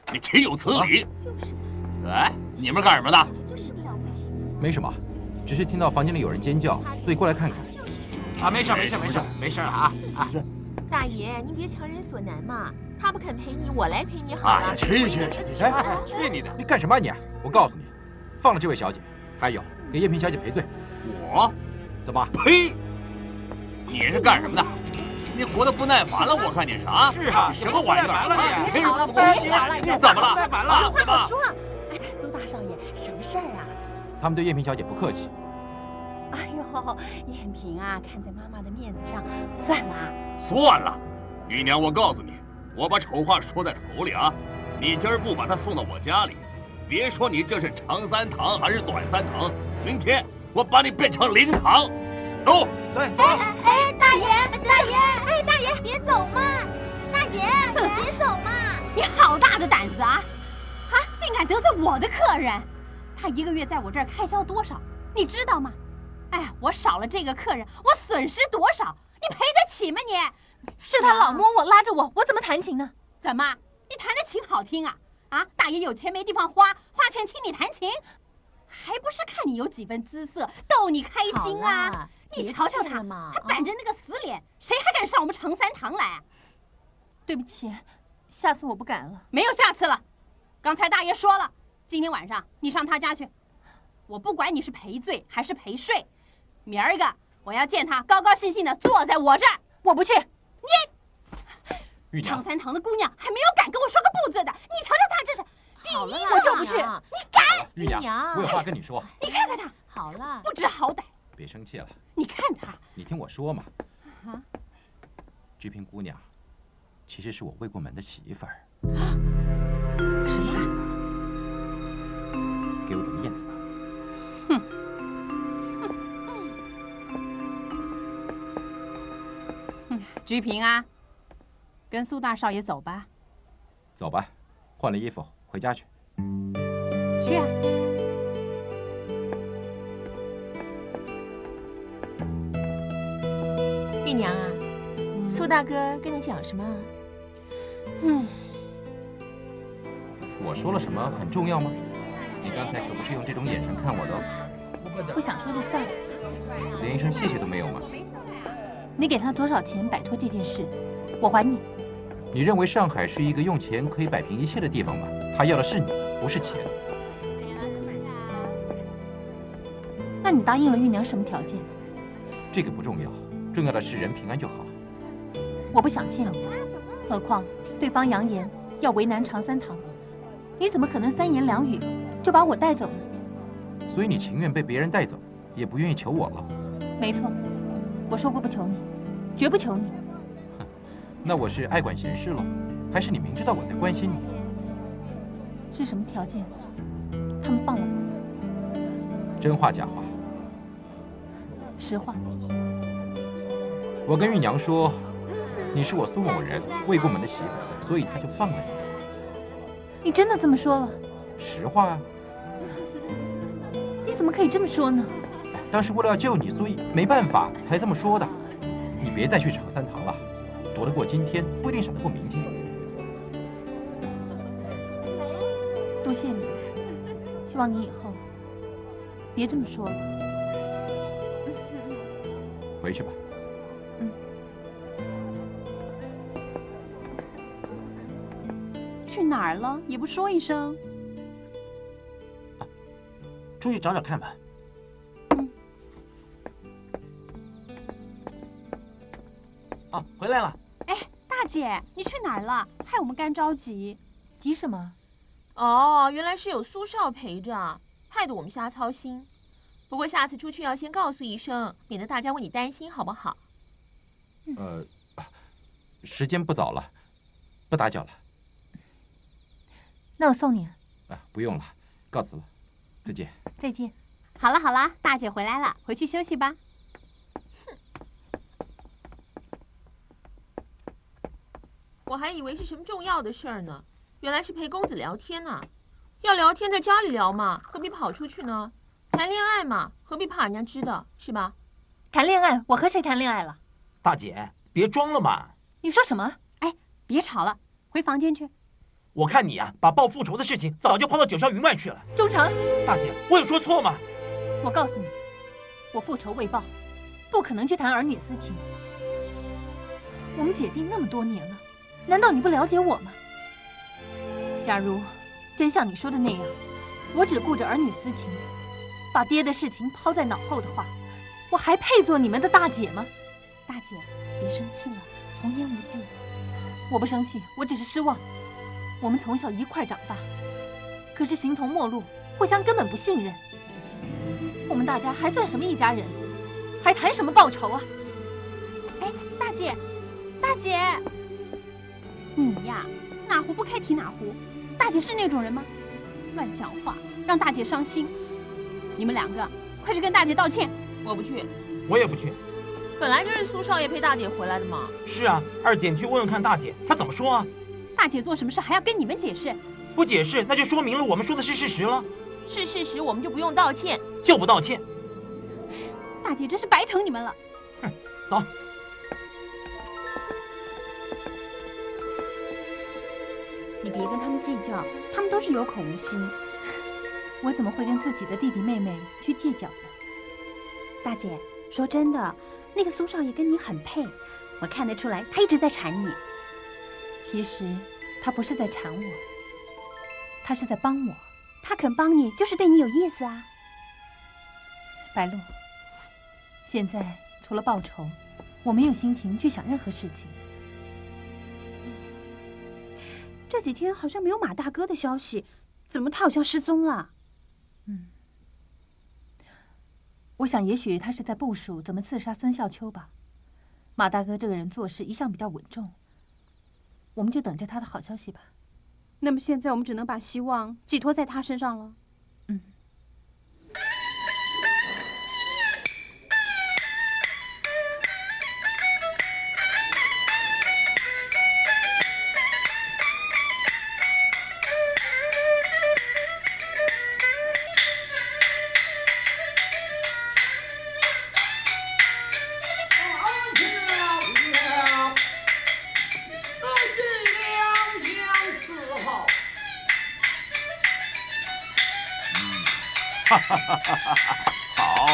你岂有此理！ 就是， 哎，你们干什么的？ 就是了不起。 没什么，只是听到房间里有人尖叫，所以过来看看。 啊，没事了啊！ 大爷，您别强人所难嘛。他不肯陪你，我来陪你好了。 哎呀，去！ 去你的！ 你干什么啊你？我告诉你，放了这位小姐，还有给艳萍小姐赔罪。 我？ 怎么？ 呸！你是干什么的？你活得不耐烦了？我看你是啊！ 是啊， 什么玩意儿？ 别吵了，别吵了， 你怎么了？ 不耐烦了？ 有话好说。哎，苏大少爷，什么事儿啊？ 他们对艳萍小姐不客气。 哎呦，艳萍啊，看在妈妈的面子上，算了。 算了，姨娘，我告诉你，我把丑话说在头里啊，你今儿不把她送到我家里，别说你这是长三堂还是短三堂，明天我把你变成灵堂。走， 对，走。 哎，大爷，哎，大爷，别走嘛！大爷，别走嘛！ 你好大的胆子啊！啊，竟敢得罪我的客人！他一个月在我这儿开销多少，你知道吗？哎，我少了这个客人，我损失多少？你赔得起吗你？ 是他老摸我拉着我，我怎么弹琴呢？ 怎么，你弹的琴好听啊？啊，大爷有钱没地方花，花钱听你弹琴，还不是看你有几分姿色，逗你开心啊！你瞧瞧他，他板着那个死脸，谁还敢上我们长三堂来啊？ 对不起，下次我不敢了。 没有下次了，刚才大爷说了，今天晚上你上他家去，我不管你是赔罪还是赔税，明儿个我要见他高高兴兴的坐在我这儿。 我不去。 你长三堂的姑娘还没有敢跟我说个不字的，你瞧瞧他这是，第一我就不去。 你敢？ 玉娘，我有话跟你说。 你看看他， 好了， 不知好歹。 别生气了。 你看他， 你听我说嘛。这萍姑娘，其实是我未过门的媳妇儿。 什么？ 给我点面子吧。 菊萍啊，跟苏大少爷走吧。 走吧，换了衣服回家去。 去啊。 玉娘啊，苏大哥跟你讲什么？ 我说了什么很重要吗？你刚才可不是用这种眼神看我的哦。 不想说就算了。 连一声谢谢都没有吗？ 你给他多少钱摆脱这件事，我还你。 你认为上海是一个用钱可以摆平一切的地方吗？他要的是你，不是钱。 那你答应了玉娘什么条件？ 这个不重要，重要的是人平安就好。 我不想见你，何况对方扬言要为难长三堂，你怎么可能三言两语就把我带走呢？ 所以你情愿被别人带走，也不愿意求我了？ 没错，我说过不求你，绝不求你。 那我是爱管闲事喽，还是你明知道我在关心你？ 是什么条件？他们放了吗？ 真话假话？ 实话。 我跟玉娘说，你是我苏某人未过门的媳妇，所以他就放了你。 你真的这么说了？ 实话啊。 你怎么可以这么说呢？ 当时为了要救你，所以没办法才这么说的。你别再去长三堂了，躲得过今天，不一定闪得过明天。 多谢你，希望你以后别这么说了。 回去吧。 去哪儿了？也不说一声。 出去找找看吧。啊，回来了。 哎，大姐，你去哪儿了？害我们干着急。 急什么？ 哦，原来是有苏少陪着，害得我们瞎操心。不过下次出去要先告诉一声，免得大家为你担心，好不好？ 时间不早了，不打搅了。 那我送你。 不用了，告辞了，再见。 再见。 好了好了，大姐回来了，回去休息吧。 我还以为是什么重要的事儿呢，原来是陪公子聊天呢。要聊天在家里聊嘛，何必跑出去呢？谈恋爱嘛，何必怕人家知道，是吧？ 谈恋爱？我和谁谈恋爱了？ 大姐，别装了嘛！ 你说什么？ 哎，别吵了，回房间去。 我看你啊，把报复仇的事情早就抛到九霄云外去了。 忠诚， 大姐，我有说错吗？ 我告诉你，我复仇未报，不可能去谈儿女私情。我们姐弟那么多年了，难道你不了解我吗？假如真像你说的那样，我只顾着儿女私情，把爹的事情抛在脑后的话，我还配做你们的大姐吗？ 大姐，别生气了，童言无忌。 我不生气，我只是失望。我们从小一块长大，可是形同陌路，互相根本不信任。我们大家还算什么一家人？还谈什么报仇啊？ 哎，大姐，大姐，你呀，哪壶不开提哪壶。大姐是那种人吗？乱讲话，让大姐伤心。你们两个快去跟大姐道歉。 我不去， 我也不去。 本来就是苏少爷陪大姐回来的嘛。 是啊，二姐，你去问问看大姐，她怎么说啊？ 大姐做什么事还要跟你们解释？ 不解释，那就说明了我们说的是事实了。 是事实，我们就不用道歉。 就不道歉。 大姐真是白疼你们了。 哼，走。 你别跟他们计较，他们都是有口无心。 我怎么会跟自己的弟弟妹妹去计较呢？ 大姐，说真的，那个苏少爷跟你很配，我看得出来，他一直在缠你。 其实他不是在缠我，他是在帮我。 他肯帮你，就是对你有意思啊。 白露，现在除了报仇，我没有心情去想任何事情。 这几天好像没有马大哥的消息，怎么他好像失踪了？ 我想也许他是在部署怎么刺杀孙笑秋吧。马大哥这个人做事一向比较稳重，我们就等着他的好消息吧。 那么现在我们只能把希望寄托在他身上了。 好。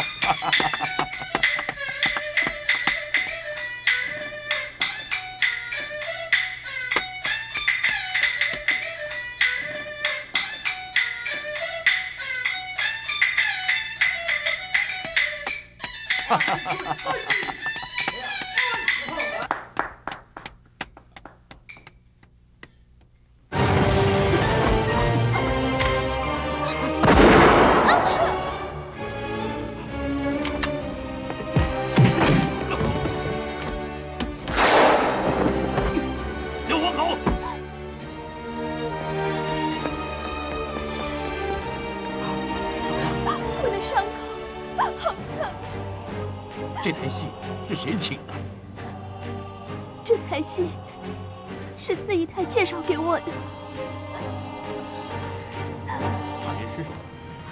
这台戏是谁请的？ 这台戏是四姨太介绍给我的。 马云失手了。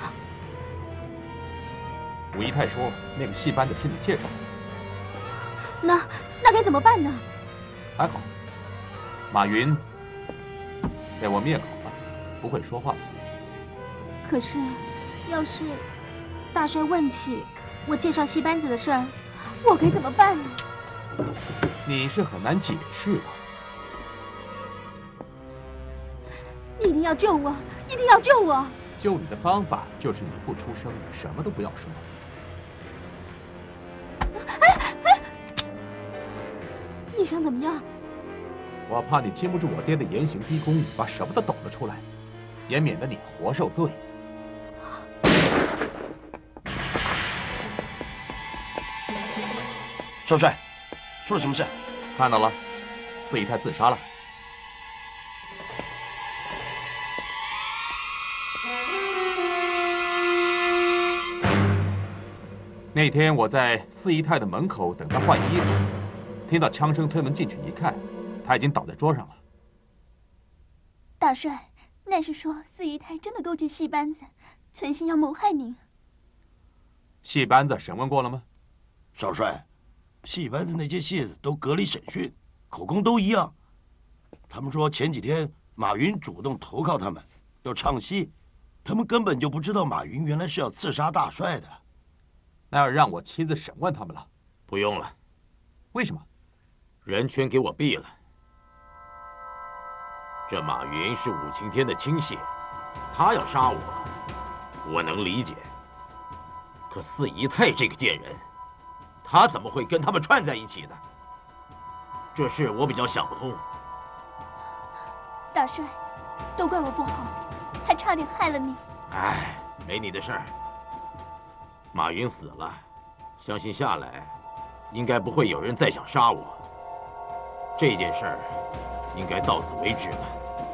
武姨太说那个戏班子替你介绍的。 那该怎么办呢？ 还好，马云被我灭口了，不会说话了。 可是，要是大帅问起我介绍戏班子的事儿，我该怎么办呢？ 你是很难解释的。 你一定要救我，一定要救我！ 救你的方法就是你不出声，什么都不要说。 你想怎么样？ 我怕你经不住我爹的严刑逼供，把什么都抖了出来，也免得你活受罪。 少帅，出了什么事？ 看到了，四姨太自杀了。那天我在四姨太的门口等她换衣服，听到枪声，推门进去一看，她已经倒在桌上了。 大帅，那是说四姨太真的勾结戏班子，存心要谋害您。 戏班子审问过了吗？ 少帅，戏班子那些戏子都隔离审讯，口供都一样。他们说前几天马云主动投靠他们，要唱戏，他们根本就不知道马云原来是要刺杀大帅的。 那要让我亲自审问他们了。 不用了。 为什么？ 人圈给我毙了。这马云是武晴天的亲信，他要杀我，我能理解。可四姨太这个贱人，他怎么会跟他们串在一起呢？这事我比较想不通。 大帅，都怪我不好，还差点害了你。 哎，没你的事儿。马云死了，相信下来应该不会有人再想杀我。这件事儿应该到此为止了。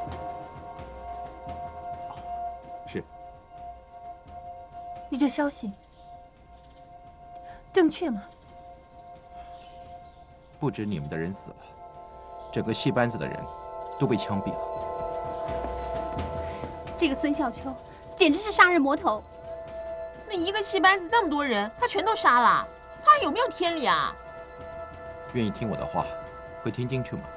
是。 你这消息正确吗？ 不止你们的人死了，整个戏班子的人都被枪毙了。 这个孙笑秋简直是杀人魔头。 那一个戏班子那么多人，他全都杀了，他还有没有天理啊？ 愿意听我的话，会听进去吗？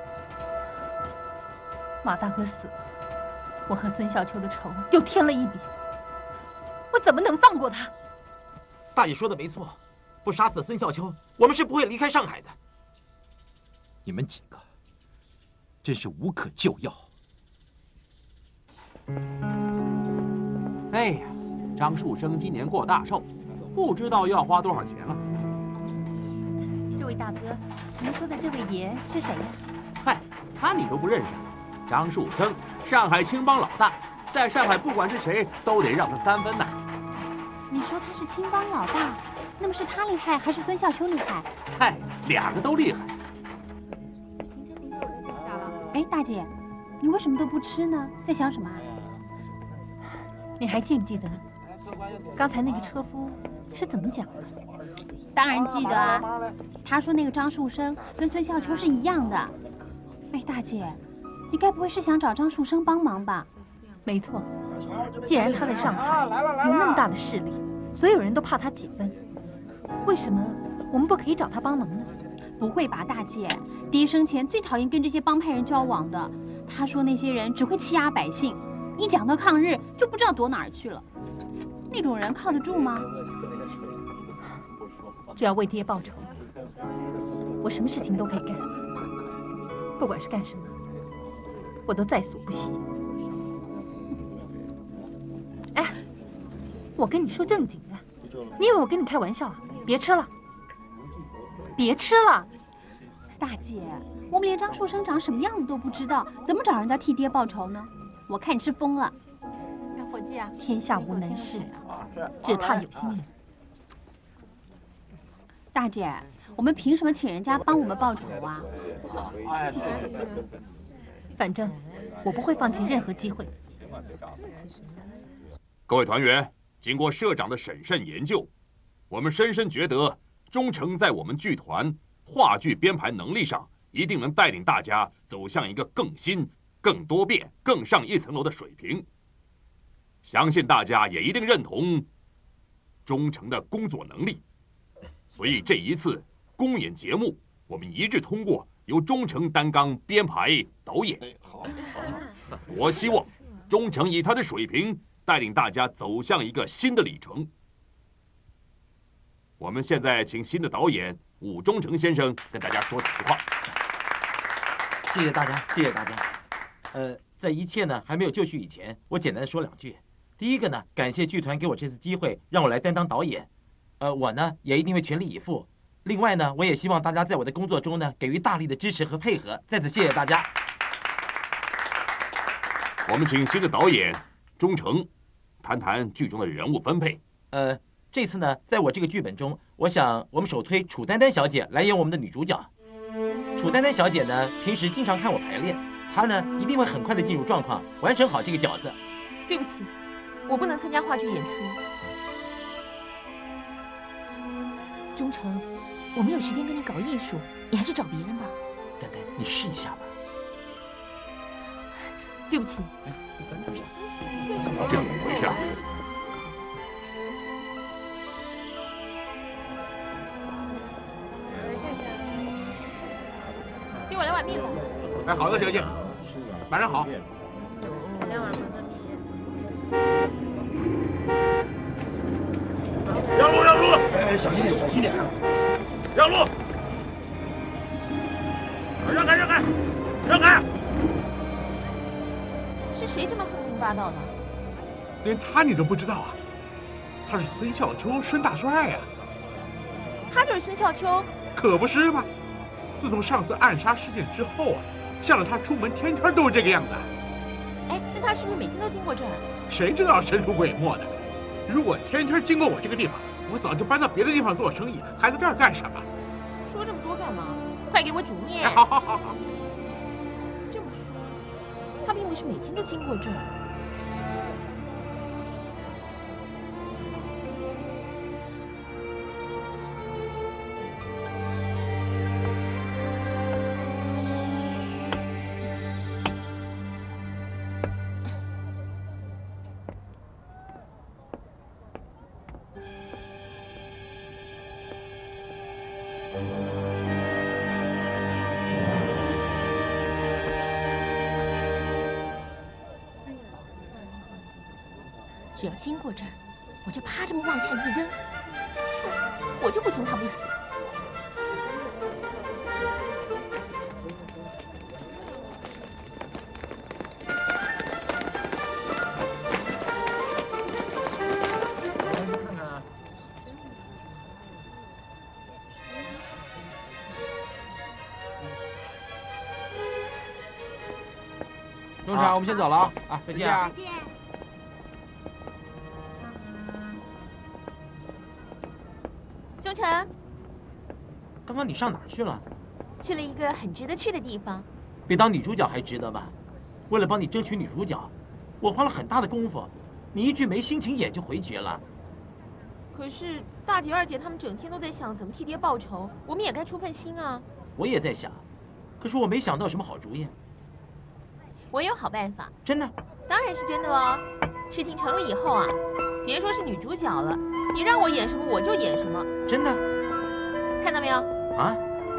马大哥死了，我和孙笑秋的仇又添了一笔，我怎么能放过他？ 大爷说的没错，不杀死孙笑秋，我们是不会离开上海的。 你们几个真是无可救药。 哎呀，张树生今年过大寿，不知道要花多少钱了。 这位大哥，您说的这位爷是谁呀？ 嗨，他你都不认识？张树生，上海青帮老大，在上海不管是谁都得让他3分呐。 你说他是青帮老大，那么是他厉害还是孙笑秋厉害？ 嗨，两个都厉害。 哎，大姐，你为什么都不吃呢？在想什么啊？ 你还记不记得刚才那个车夫是怎么讲的？ 当然记得啊，他说那个张树生跟孙笑秋是一样的。哎，大姐，你该不会是想找张树生帮忙吧？ 没错，既然他在上海有那么大的势力，所有人都怕他几分，为什么我们不可以找他帮忙呢？ 不会吧，大姐，爹生前最讨厌跟这些帮派人交往的。他说那些人只会欺压百姓，一讲到抗日就不知道躲哪儿去了。那种人靠得住吗？ 只要为爹报仇，我什么事情都可以干。不管是干什么，我都在所不惜。哎，我跟你说正经的，你以为我跟你开玩笑啊？别吃了，别吃了！ 大姐，我们连张树生长什么样子都不知道，怎么找人家替爹报仇呢？我看你是疯了。 伙计啊，天下无难事，只怕有心人。 大姐，我们凭什么请人家帮我们报仇啊？ 反正我不会放弃任何机会。 各位团员，经过社长的审慎研究，我们深深觉得钟诚在我们剧团话剧编排能力上，一定能带领大家走向一个更新、更多变、更上一层楼的水平。相信大家也一定认同钟诚的工作能力。所以这一次公演节目，我们一致通过由钟诚担纲编排导演。我希望钟诚以他的水平带领大家走向一个新的里程。我们现在请新的导演武忠诚先生跟大家说几句话。 谢谢大家，谢谢大家。在一切呢还没有就绪以前，我简单的说2句。第一个呢，感谢剧团给我这次机会，让我来担当导演。我呢也一定会全力以赴。另外呢，我也希望大家在我的工作中呢给予大力的支持和配合。在此谢谢大家。 我们请新的导演钟诚谈谈剧中的人物分配。 这次呢，在我这个剧本中，我想我们首推楚丹丹小姐来演我们的女主角。楚丹丹小姐呢，平时经常看我排练，她呢一定会很快的进入状况，完成好这个角色。 对不起，我不能参加话剧演出。钟诚，我没有时间跟你搞艺术，你还是找别人吧。 丹丹，你试一下吧。 对不起。 这怎么回事啊？ 给我2碗面吧。 哎，好的，小姐。 晚上好。 让路，让路！哎，小心点，小心点啊！让路！让开，让开，让开！ 是谁这么横行霸道的？ 连他你都不知道啊？他是孙笑秋，孙大帅呀。 他就是孙笑秋？ 可不是嘛！自从上次暗杀事件之后啊，向着他出门天天都是这个样子。 哎，那他是不是每天都经过这儿？ 谁知道神出鬼没的？如果天天经过我这个地方，我早就搬到别的地方做生意，还在这儿干什么？ 说这么多干嘛？快给我煮面！ 哎，好好好好。 这么说，他并不是每天都经过这儿。只要经过这儿，我就啪这么往下一扔，我就不信他不死。 中场，我们先走了啊！啊，再见啊！ 再见。 钟诚， 刚刚你上哪儿去了？ 去了一个很值得去的地方。 比当女主角还值得吧？为了帮你争取女主角，我花了很大的功夫，你一句没心情演就回绝了。 可是大姐、二姐他们整天都在想怎么替爹报仇，我们也该出份心啊。 我也在想，可是我没想到什么好主意。 我有好办法。 真的？ 当然是真的喽。事情成了以后啊，别说是女主角了，你让我演什么我就演什么。 真的？ 看到没有？ 啊？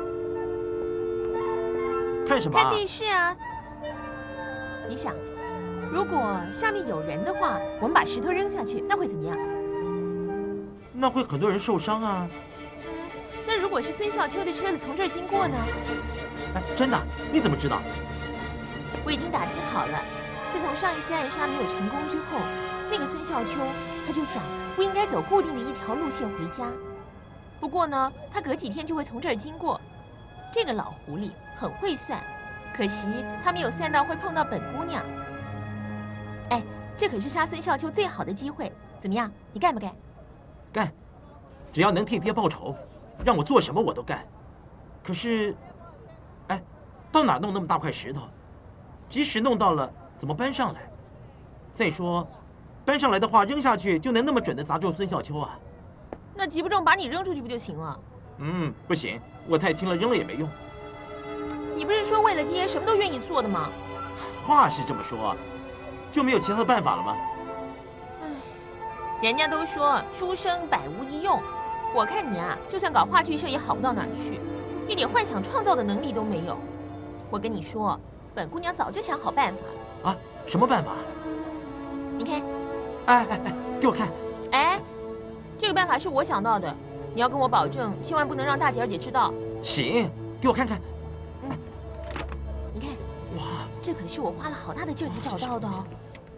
看什么？ 看电视啊。你想，如果下面有人的话，我们把石头扔下去，那会怎么样？ 那会很多人受伤啊。 那如果是孙笑秋的车子从这儿经过呢？ 哎，真的？你怎么知道？ 我已经打听好了。自从上一次暗杀没有成功之后，那个孙笑秋他就想不应该走固定的一条路线回家。不过呢，他隔几天就会从这儿经过。这个老狐狸很会算，可惜他没有算到会碰到本姑娘。哎，这可是杀孙笑秋最好的机会，怎么样？你干不干？ 干，只要能替爹报仇，让我做什么我都干。可是，哎，到哪弄那么大块石头？即使弄到了，怎么搬上来？再说，搬上来的话，扔下去就能那么准的砸中孙笑秋啊？ 那急不中把你扔出去不就行了？ 不行，我太轻了，扔了也没用。 你不是说为了爹什么都愿意做的吗？ 话是这么说，就没有其他的办法了吗？ 唉，人家都说书生百无一用，我看你啊，就算搞话剧社也好不到哪儿去，一点幻想创造的能力都没有。我跟你说，本姑娘早就想好办法了。 啊，什么办法？ 你看。 哎，给我看。 哎，这个办法是我想到的，你要跟我保证，千万不能让大姐、二姐知道。 行，给我看看。 你看， 哇， 这可是我花了好大的劲儿才找到的哦。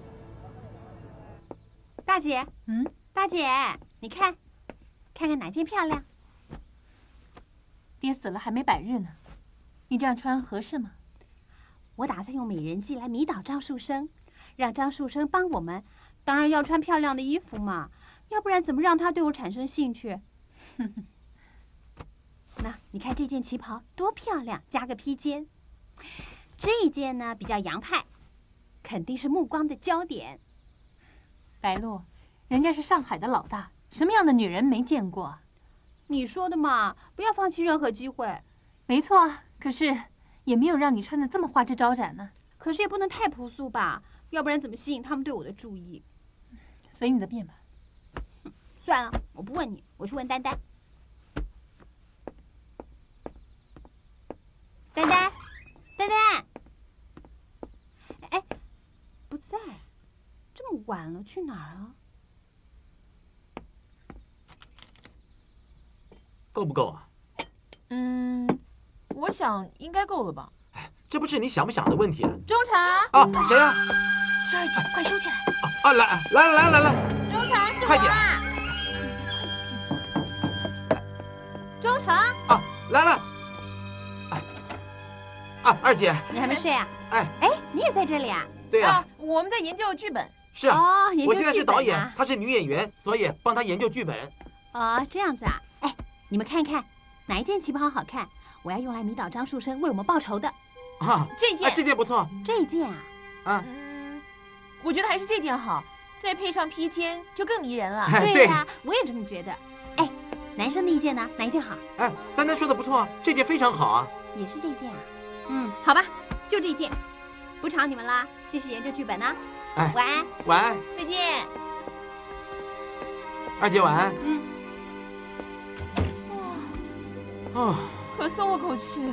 大姐，大姐，你看，看看哪件漂亮？ 爹死了还没100日呢，你这样穿合适吗？ 我打算用美人计来迷倒张树生，让张树生帮我们。当然要穿漂亮的衣服嘛，要不然怎么让他对我产生兴趣？那你看这件旗袍多漂亮，加个披肩。这一件呢比较洋派，肯定是目光的焦点。 白露，人家是上海的老大，什么样的女人没见过？ 你说的嘛，不要放弃任何机会。 没错啊，可是也没有让你穿得这么花枝招展呢。 可是也不能太朴素吧，要不然怎么吸引他们对我的注意？ 随你的便吧。 算了，我不问你，我去问丹丹。丹丹，丹丹， 晚了，去哪儿啊？ 够不够啊？ 我想应该够了吧。 哎，这不是你想不想的问题啊。 忠诚啊，谁啊？ 是二姐，快收起来。 啊，来！ 忠诚是快点我啊！忠诚啊，来了。啊，二姐， 你还没睡啊？ 哎， 你也在这里啊？ 对呀， 我们在研究剧本。 是啊。 哦，研究我现在是导演， 剧本啊她是女演员，所以帮她研究剧本。 哦，这样子啊。哎，你们看看哪一件旗袍好看？我要用来迷倒张树生为我们报仇的。 啊， 这件， 这件不错。 这一件啊？ 啊， 我觉得还是这件好，再配上披肩就更迷人了。 对呀，我也这么觉得。哎，男生那一件呢？哪一件好？ 哎，丹丹说的不错，这件非常好啊。 也是这件啊？好吧，就这件，不吵你们啦，继续研究剧本呢。 哎， 晚安。 晚安。 再见。 二姐晚安。啊， 可松了口气。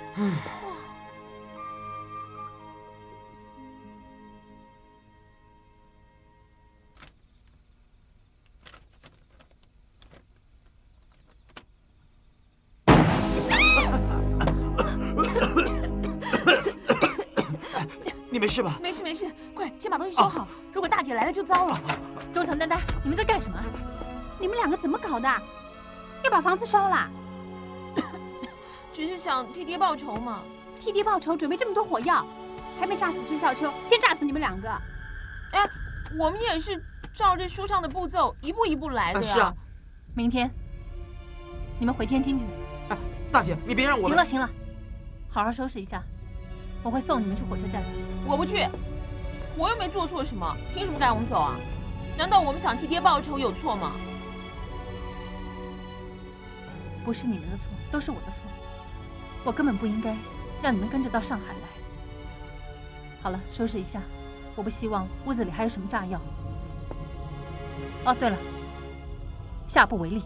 你没事吧？ 没事没事，快先把东西收好，如果大姐来了就糟了。 忠诚、丹丹，你们在干什么？ 你们两个怎么搞的？要把房子烧了？ 只是想替爹报仇嘛。 替爹报仇，准备这么多火药，还没炸死孙笑秋，先炸死你们两个。 哎，我们也是照着书上的步骤一步一步来的呀。 是啊。 明天你们回天津去。 哎，大姐，你别让我。 行了，好好收拾一下，我会送你们去火车站。 我不去，我又没做错什么，凭什么赶我们走啊？难道我们想替爹报仇有错吗？ 不是你们的错，都是我的错。我根本不应该让你们跟着到上海来。好了，收拾一下，我不希望屋子里还有什么炸药。哦，对了，下不为例。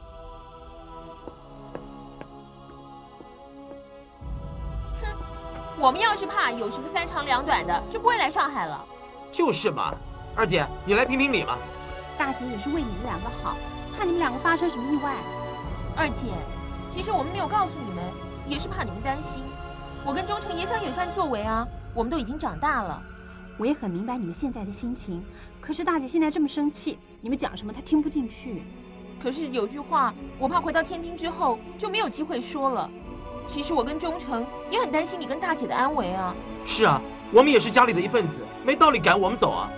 我们要是怕有什么三长两短的，就不会来上海了。 就是嘛，二姐，你来评评理嘛。 大姐也是为你们两个好，怕你们两个发生什么意外。 二姐，其实我们没有告诉你们，也是怕你们担心。我跟忠诚也想有一番作为啊，我们都已经长大了。 我也很明白你们现在的心情，可是大姐现在这么生气，你们讲什么她听不进去。 可是有句话，我怕回到天津之后就没有机会说了。其实我跟忠诚也很担心你跟大姐的安危啊。 是啊，我们也是家里的一份子，没道理赶我们走啊。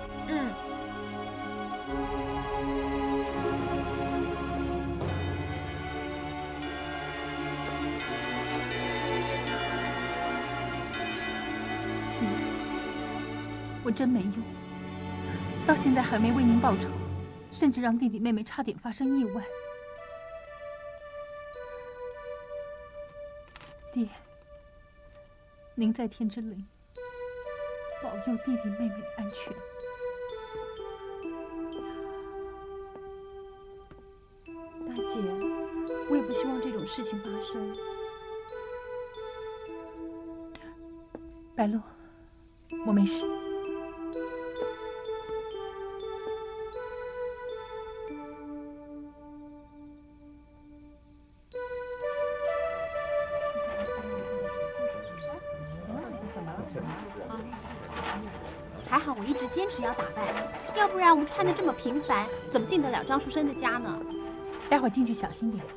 我真没用，到现在还没为您报仇，甚至让弟弟妹妹差点发生意外。爹，您在天之灵，保佑弟弟妹妹的安全。 大姐，我也不希望这种事情发生。 白露，我没事。 还好我一直坚持要打扮，要不然我们穿得这么平凡，怎么进得了张书生的家呢？ 待会儿进去小心点。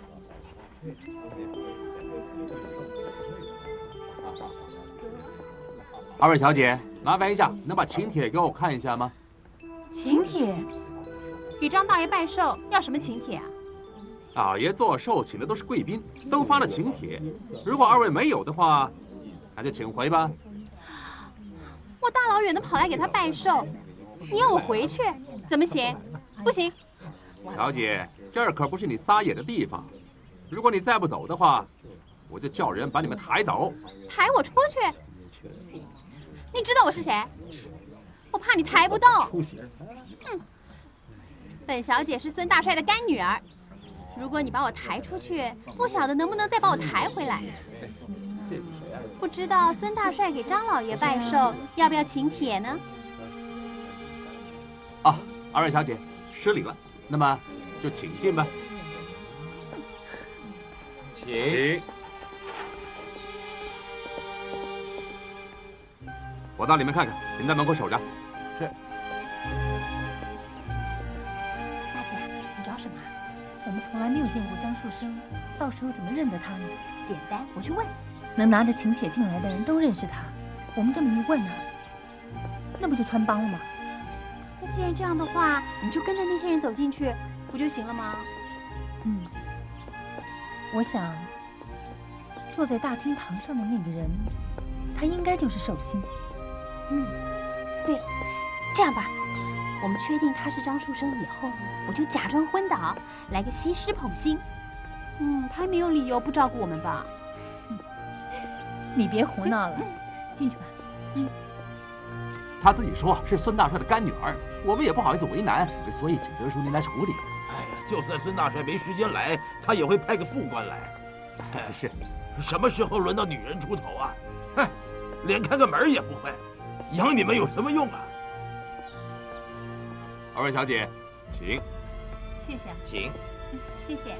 二位小姐，麻烦一下，能把请帖给我看一下吗？ 请帖？给张大爷拜寿要什么请帖啊？ 老爷做寿请的都是贵宾，都发了请帖。如果二位没有的话，那就请回吧。 我大老远的跑来给他拜寿，你要我回去，怎么行？不行。 小姐，这儿可不是你撒野的地方。如果你再不走的话，我就叫人把你们抬走。 抬我出去？你知道我是谁？我怕你抬不动。本小姐是孙大帅的干女儿，如果你把我抬出去，不晓得能不能再把我抬回来。不知道孙大帅给张老爷拜寿要不要请帖呢？ 啊，二位小姐，失礼了。那么就请进吧。 请。 我到里面看看，您在门口守着。 是。 大姐，你找什么？我们从来没有见过张树生，到时候怎么认得他呢？ 简单，我去问。 能拿着请帖进来的人都认识他，我们这么一问呢，那不就穿帮了吗？ 那既然这样的话，你就跟着那些人走进去，不就行了吗？ 嗯，我想坐在大厅堂上的那个人，他应该就是寿星。 嗯，对，这样吧，我们确定他是张树生以后呢，我就假装昏倒，来个西施捧心。他没有理由不照顾我们吧？ 你别胡闹了，进去吧。 他自己说是孙大帅的干女儿，我们也不好意思为难，所以请德叔您来处理。 哎呀，就算孙大帅没时间来，他也会派个副官来。 是， 什么时候轮到女人出头啊？哼，连开个门也不会，养你们有什么用啊？ 二位小姐，请。 谢谢。 请。 谢谢。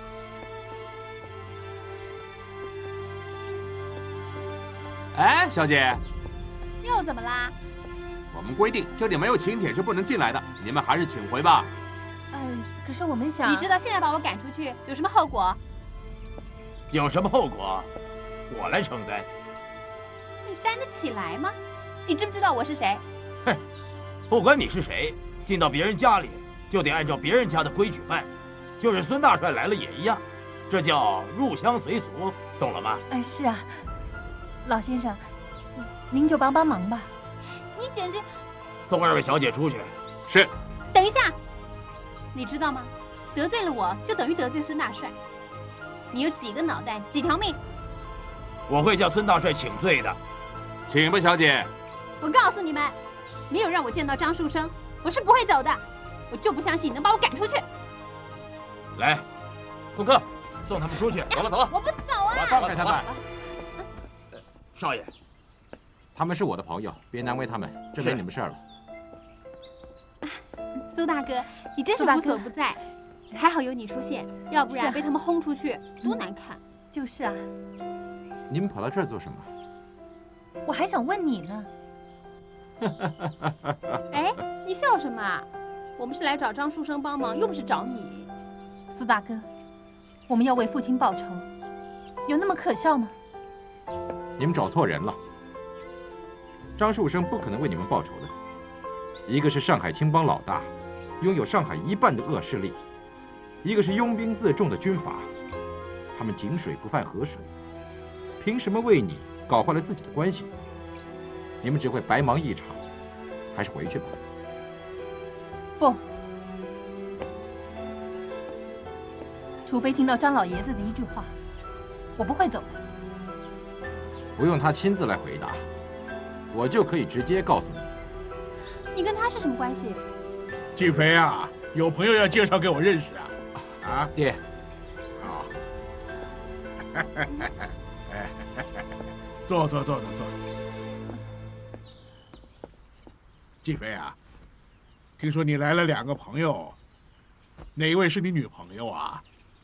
哎，小姐， 又怎么啦？ 我们规定这里没有请帖是不能进来的，你们还是请回吧。 可是我们想， 你知道现在把我赶出去有什么后果？ 有什么后果，我来承担。 你担得起来吗？你知不知道我是谁？ 哼，不管你是谁，进到别人家里就得按照别人家的规矩办，就是孙大帅来了也一样，这叫入乡随俗，懂了吗？ 是啊，老先生，您就帮帮忙吧。 你简直…… 送二位小姐出去。 是。 等一下，你知道吗？得罪了我就等于得罪孙大帅。你有几个脑袋，几条命？ 我会向孙大帅请罪的。 请吧，小姐。 我告诉你们，没有让我见到张树生，我是不会走的。我就不相信你能把我赶出去。 来，送客，送他们出去。 走了，走了。 我不走啊！ 放开他们。 少爷， 他们是我的朋友，别难为他们，这没你们事儿了。 苏大哥，你真是无所不在，还好有你出现，要不然被他们轰出去，多难看。 就是啊。 你们跑到这儿做什么？ 我还想问你呢。 哎，你笑什么啊？我们是来找张树生帮忙，又不是找你。 苏大哥，我们要为父亲报仇，有那么可笑吗？ 你们找错人了。张树生不可能为你们报仇的。一个是上海青帮老大，拥有上海一半的恶势力；一个是拥兵自重的军阀，他们井水不犯河水，凭什么为你搞坏了自己的关系？你们只会白忙一场，还是回去吧。 不，除非听到张老爷子的一句话，我不会走的。 不用他亲自来回答，我就可以直接告诉你。 你跟他是什么关系？ 季飞啊，有朋友要介绍给我认识啊！啊， 爹。 好。坐。季飞啊，听说你来了2个朋友，哪一位是你女朋友啊？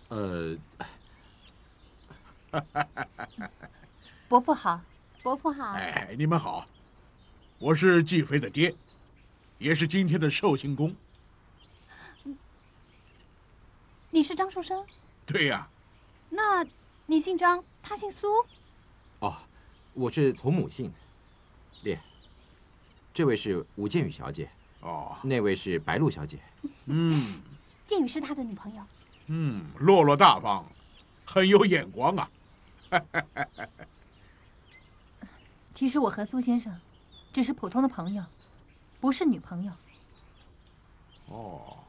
伯父好， 伯父好。 哎，你们好，我是季飞的爹，也是今天的寿星公。 你是张树生？ 对呀。 那你姓张，他姓苏？ 哦，我是从母姓。爹，这位是吴建宇小姐。 哦， 那位是白露小姐。 建宇是他的女朋友。 落落大方，很有眼光啊。 其实我和苏先生只是普通的朋友，不是女朋友。 哦。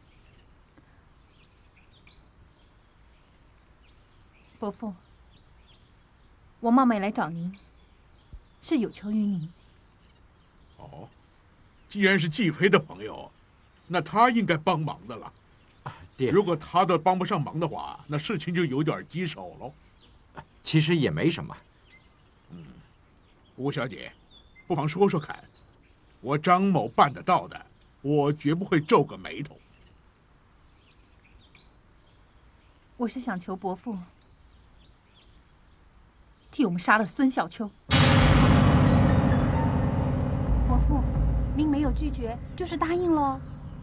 伯父，我冒昧来找您，是有求于您。 哦，既然是季飞的朋友，那他应该帮忙的了。 爹， 如果他都帮不上忙的话，那事情就有点棘手喽。 其实也没什么。 吴小姐，不妨说说看，我张某办得到的， 我绝不会皱个眉头。 我是想求伯父替我们杀了孙小秋。 伯父，您没有拒绝，就是答应喽。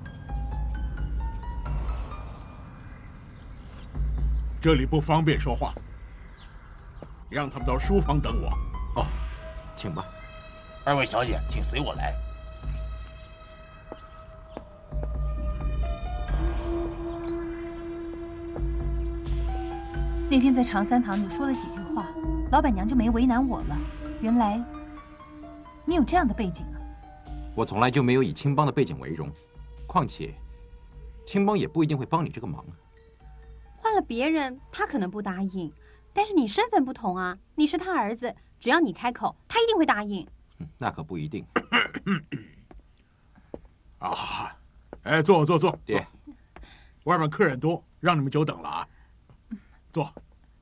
这里不方便说话，让他们到书房等我。 哦，请吧。 二位小姐，请随我来。 那天在长三堂，你说了几句话，老板娘就没为难我了。原来你有这样的背景啊！ 我从来就没有以青帮的背景为荣，况且青帮也不一定会帮你这个忙啊。 换了别人，他可能不答应，但是你身份不同啊，你是他儿子，只要你开口，他一定会答应。 那可不一定。 啊，哎，坐。 爹， 外面客人多，让你们久等了啊。坐。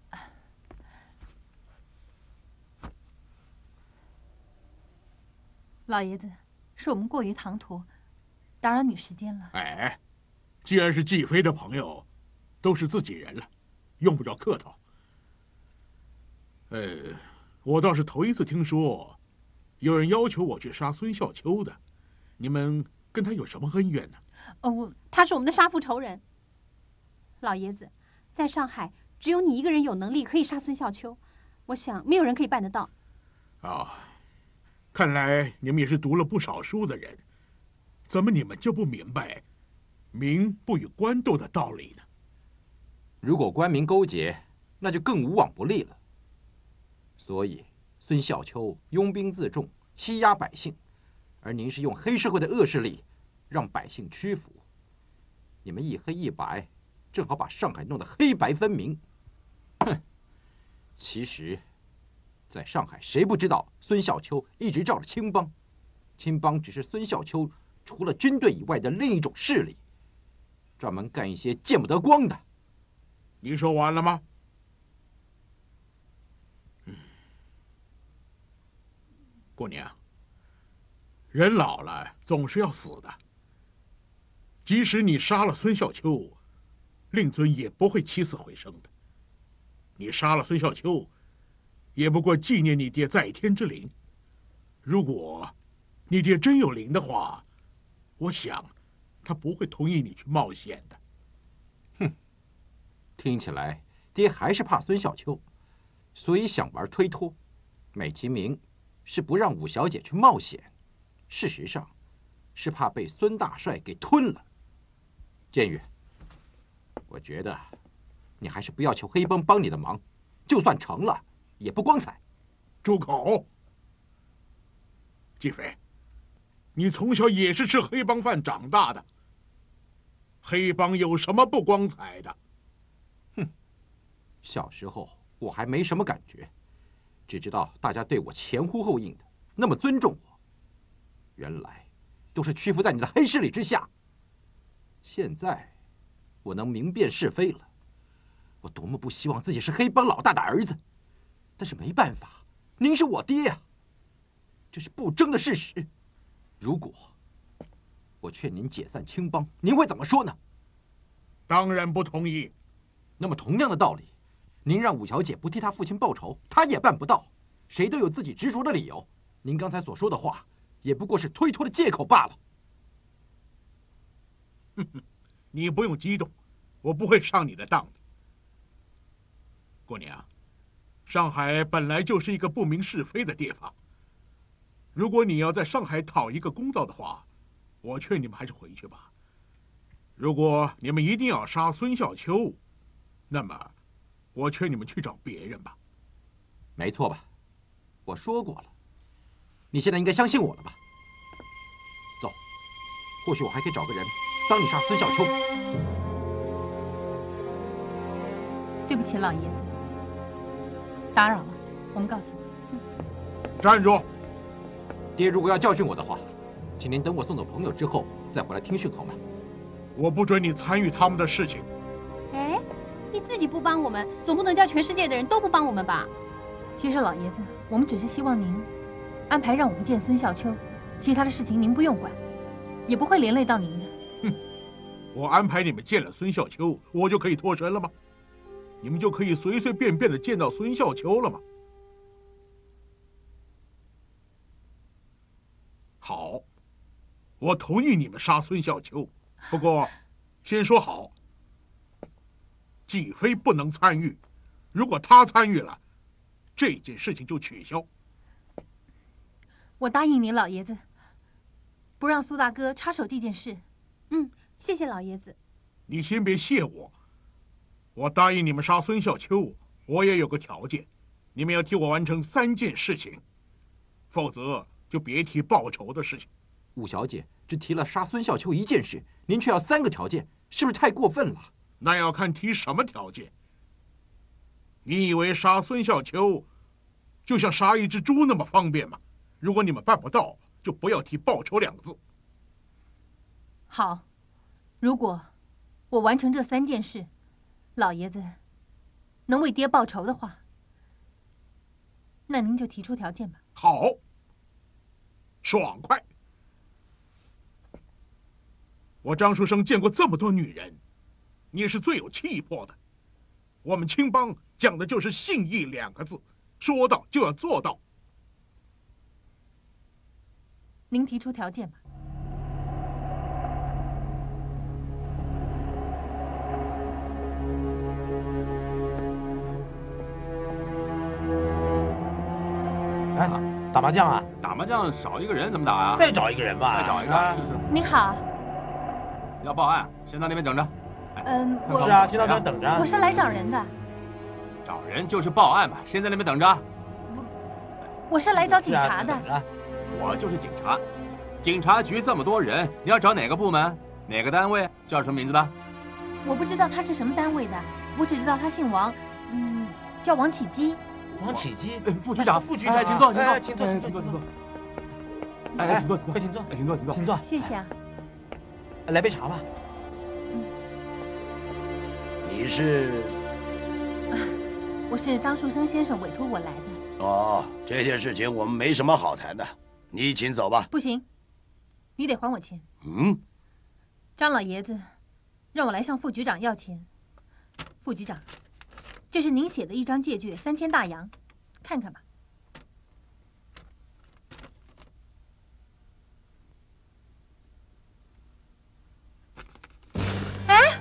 老爷子，是我们过于唐突，打扰你时间了。 哎，既然是季飞的朋友，都是自己人了，用不着客套。我倒是头一次听说，有人要求我去杀孙笑秋的。你们跟他有什么恩怨呢？ 他是我们的杀父仇人。老爷子，在上海只有你一个人有能力可以杀孙笑秋，我想没有人可以办得到。 看来你们也是读了不少书的人，怎么你们就不明白民不与官斗的道理呢？ 如果官民勾结，那就更无往不利了。所以孙笑秋拥兵自重，欺压百姓，而您是用黑社会的恶势力让百姓屈服。你们一黑一白，正好把上海弄得黑白分明。哼！其实，在上海谁不知道孙笑秋一直罩着青帮？青帮只是孙笑秋除了军队以外的另一种势力，专门干一些见不得光的。 你说完了吗？姑娘，人老了总是要死的。即使你杀了孙笑秋，令尊也不会起死回生的。你杀了孙笑秋，也不过纪念你爹在天之灵。如果你爹真有灵的话，我想他不会同意你去冒险的。 哼，听起来爹还是怕孙笑秋，所以想玩推脱，美其名是不让武小姐去冒险，事实上是怕被孙大帅给吞了。建宇，我觉得你还是不要求黑帮帮你的忙，就算成了也不光彩。 住口！季飞，你从小也是吃黑帮饭长大的，黑帮有什么不光彩的？ 哼，小时候我还没什么感觉，只知道大家对我前呼后应的，那么尊重我，原来都是屈服在你的黑势力之下。现在我能明辨是非了，我多么不希望自己是黑帮老大的儿子，但是没办法，您是我爹呀，这是不争的事实。如果我劝您解散青帮，您会怎么说呢？ 当然不同意。 那么同样的道理，您让武小姐不替她父亲报仇，她也办不到。谁都有自己执着的理由，您刚才所说的话，也不过是推脱的借口罢了。 你不用激动，我不会上你的当的。姑娘，上海本来就是一个不明是非的地方。如果你要在上海讨一个公道的话，我劝你们还是回去吧。如果你们一定要杀孙笑秋，那么我劝你们去找别人吧。 没错吧？我说过了，你现在应该相信我了吧？走，或许我还可以找个人帮你杀孙笑秋。 对不起，老爷子，打扰了。我们告辞。 站住！ 爹，如果要教训我的话，请您等我送走朋友之后再回来听训好吗？ 我不准你参与他们的事情。 哎，你自己不帮我们，总不能叫全世界的人都不帮我们吧？ 其实老爷子，我们只是希望您安排让我们见孙笑秋，其他的事情您不用管。 也不会连累到您的。 哼，我安排你们见了孙笑秋，我就可以脱身了吗？你们就可以随随便便的见到孙笑秋了吗？好，我同意你们杀孙笑秋，不过先说好，季飞不能参与。如果他参与了，这件事情就取消。 我答应您，老爷子，不让苏大哥插手这件事。 谢谢老爷子。 你先别谢我，我答应你们杀孙笑秋，我也有个条件，你们要替我完成3件事情，否则就别提报仇的事情。 五小姐只提了杀孙笑秋1件事，您却要3个条件，是不是太过分了？ 那要看提什么条件。你以为杀孙笑秋就像杀一只猪那么方便吗？如果你们办不到，就不要提报仇2个字。 好，如果我完成这3件事，老爷子能为爹报仇的话，那您就提出条件吧。 好，爽快。我张书生见过这么多女人，你是最有气魄的。我们青帮讲的就是信义2个字，说到就要做到。 您提出条件吧。 哎，打麻将啊？ 打麻将少一个人怎么打啊？ 再找一个人吧。 再找一个。 您好。 要报案，先到那边等着。 我是啊，先到那边等着。 我是来找人的。 找人就是报案吧，先在那边等着。 我是来找警察的。 我就是警察。警察局这么多人，你要找哪个部门？哪个单位？叫什么名字的？ 我不知道他是什么单位的，我只知道他姓王，叫王启基。 王启基， 副局长， 请坐， 请坐。 哎，请坐， 快请坐， 请坐。 谢谢啊。 来杯茶吧。 你是？ 我是张树生先生委托我来的。 哦，这件事情我们没什么好谈的，你请走吧。 不行，你得还我钱。张老爷子让我来向副局长要钱。副局长，这是您写的一张借据，3000大洋，看看吧。哎，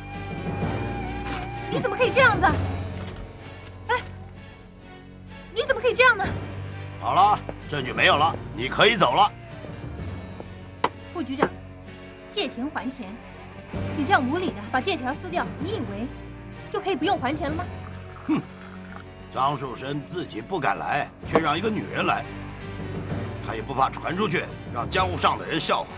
你怎么可以这样子？哎，你怎么可以这样呢？ 好了，证据没有了，你可以走了。 副局长，借钱还钱，你这样无理的把借条撕掉，你以为就可以不用还钱了吗？ 哼，张树生自己不敢来，却让一个女人来，他也不怕传出去，让江湖上的人笑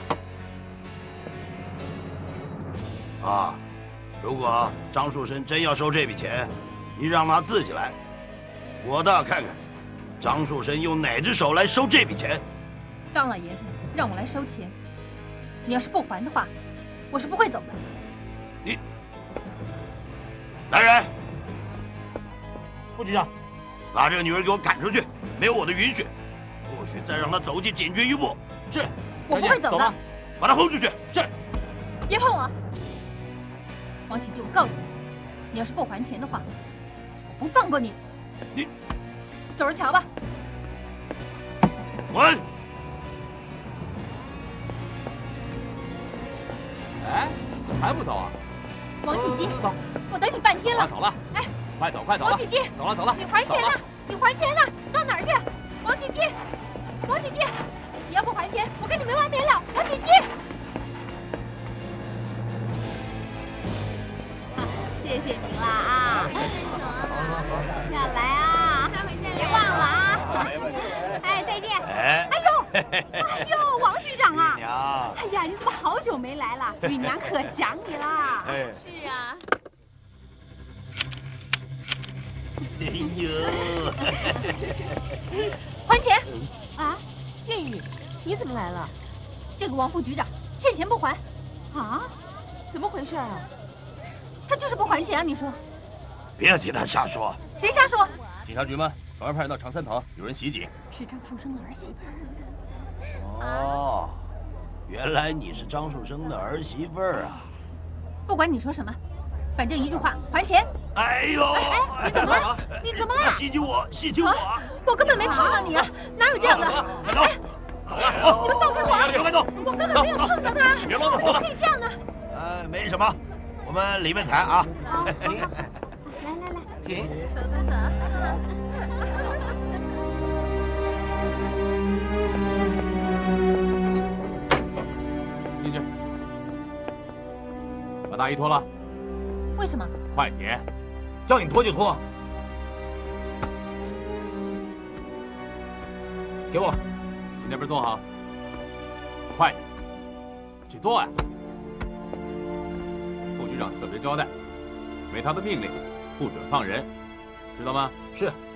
话。啊，如果张树生真要收这笔钱，你让他自己来，我倒要看看张树生用哪只手来收这笔钱。 张老爷子让我来收钱，你要是不还的话，我是不会走的。 你，来人！ 副局长， 把这个女人给我赶出去，没有我的允许，不许再让她走进警局一步。 是， 我不会走的。 把她轰出去。 是。 别碰我！王启基，我告诉你，你要是不还钱的话，我不放过你。 你， 走着瞧吧。 滚！ 哎，怎么还不走啊？ 王启基，走，我等你半天了。 走了。 哎， 快走，快走！ 王启基， 走了，走了。 你还钱了，你还钱了，到哪儿去？王启基，王启基，你要不还钱，我跟你没完没了。王启基。谢谢您了啊！下来啊，别忘了啊！哎，再见！ 哎呦，王局长啊！ 玉娘， 哎呀，你怎么好久没来了？玉娘可想你了。 是啊。 哎呦！ 还钱！ 啊，建宇，你怎么来了？ 这个王副局长欠钱不还。 啊？怎么回事啊？ 他就是不还钱啊！你说？ 别听他瞎说。 谁瞎说？ 警察局吗？赶快派人到长三堂，有人袭警。 是张书生的儿媳妇。 哦， 原来你是张树生的儿媳妇儿啊！ 不管你说什么，反正一句话，还钱。 哎呦！ 你怎么了？你怎么了？ 袭击我！袭击我！ 我根本没碰到你啊，哪有这样的？ 快走！走了！ 你们放开我！ 别快动！ 我根本没有碰到他！ 别乱走了！ 可以这样的？ 没什么，我们里面谈啊。 好，来， 请。 走走走。 进去，把大衣脱了。 为什么？ 快点！ 叫你脱就脱。给我。 去那边坐好。快点，去做呀！副局长特别交代，没他的命令，不准放人，知道吗？ 是。